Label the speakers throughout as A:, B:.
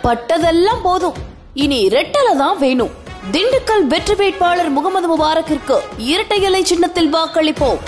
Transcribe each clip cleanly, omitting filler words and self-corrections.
A: பட்டதெல்லாம் போதும், இனி இரட்டலை தான் வேணும். திண்டுக்கல் வெற்றி வேட்பாளர் முகமது முபாரக்கிற்கு இரட்டை இலை சின்னத்தில் வாக்களிப்போம்.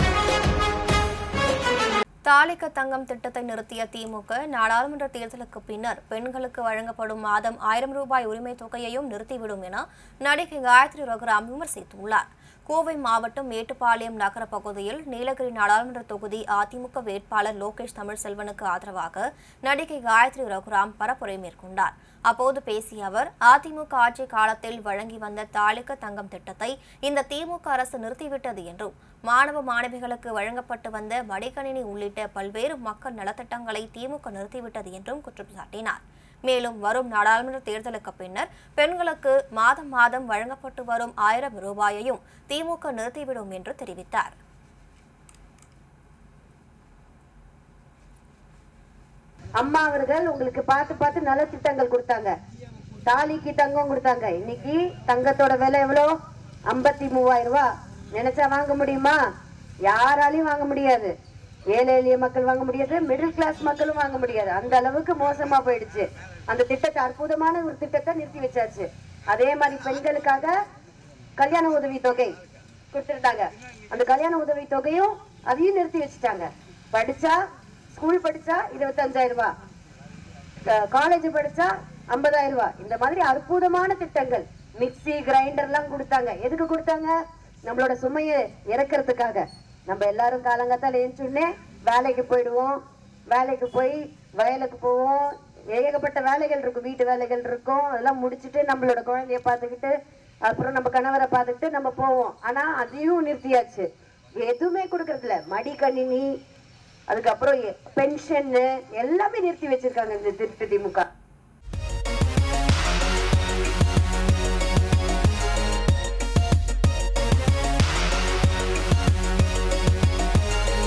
B: தாலிக்கு தங்கம் திட்டத்தை நிறுத்திய திமுக நாடாளுமன்ற தேர்தலுக்கு பின்னர் பெண்களுக்கு வழங்கப்படும் மாதம் 1000 ரூபாய் உரிமை தொகையையும் நிறுத்திவிடும் என நடிகை காயத்ரி ரகுராம் விமர்சித்துள்ளார். கோவை மாவட்டம் மேட்டுப்பாளையம் நகர பகுதியில் நீலகிரி நாடாளுமன்ற தொகுதி அதிமுக வேட்பாளர் லோகேஷ் தமிழ்செல்வனுக்கு ஆதரவாக நடிகை காயத்ரி ரகுராம் பரப்புரை மேற்கொண்டார். அப்போது பேசிய அவர், அதிமுக ஆட்சி காலத்தில் வழங்கி வந்த தாலிக்கு தங்கம் திட்டத்தை இந்த திமுக அரசு நிறுத்திவிட்டது என்றும், மாணவ மாணவிகளுக்கு வழங்கப்பட்டு வந்த மடிக்கணினி உள்ளிட்ட பல்வேறு மக்கள் நலத்திட்டங்களை திமுக நிறுத்திவிட்டது என்றும் குற்றம் சாட்டினார். மேலும் வரும் நாடாளுமன்ற தேர்தலுக்கு பின்னர் பெண்களுக்கு மாதம் மாதம் வழங்கப்பட்டு வரும் 1000 ரூபாயையும் திமுக நிறுத்திவிடும் என்று தெரிவித்தார்.
C: அம்மா அவர்கள் உங்களுக்கு பார்த்து நல்ல திட்டங்கள் கொடுத்தாங்க. தாலிக்கு தங்கம் கொடுத்தாங்க. இன்னைக்கு தங்கத்தோட விலை எவ்வளோ? 53,000 ரூபாய். நினைச்சா வாங்க முடியுமா? யாராலையும் வாங்க முடியாது. ஏழை எளிய மக்கள் வாங்க முடியாது, மிடில் கிளாஸ் மக்களும் வாங்க முடியாது. அந்த அளவுக்கு மோசமா போயிடுச்சு. அந்த திட்டத்தை, அற்புதமான ஒரு திட்டத்தை நிறுத்தி வச்சாச்சு. அதே மாதிரி பெண்களுக்காக கல்யாண உதவி தொகை கொடுத்துருந்தாங்க. அந்த கல்யாண உதவி தொகையும் அதையும் நிறுத்தி வச்சுட்டாங்க. படிச்சா, ஸ்கூல் படிச்சா 25,000 ரூபாய், காலேஜ் படிச்சா 50,000 ரூபாய். இந்த மாதிரி அற்புதமான திட்டங்கள். மிக்சி, கிரைண்டர் எல்லாம் கொடுத்தாங்க. எதுக்கு கொடுத்தாங்க? நம்மளோட சுமையை இறக்கிறதுக்காக. நம்ம எல்லாரும் காலங்காத்தால எழுந்துன்னே வேலைக்கு போயிடுவோம். வேலைக்கு போய் வயலுக்கு போவோம். ஏகப்பட்ட வேலைகள் இருக்கும், வீட்டு வேலைகள் இருக்கும். அதெல்லாம் முடிச்சுட்டு நம்மளோட குழந்தைய பார்த்துக்கிட்டு, அப்புறம் நம்ம கணவரை பார்த்துக்கிட்டு நம்ம போவோம். ஆனா அதையும் நிறுத்தியாச்சு. எதுவுமே கொடுக்கறதில்ல. மடிக்கணினி, அதுக்கப்புறம் பென்ஷன் எல்லாமே நிறுத்தி வச்சிருக்காங்க இந்த திமுக.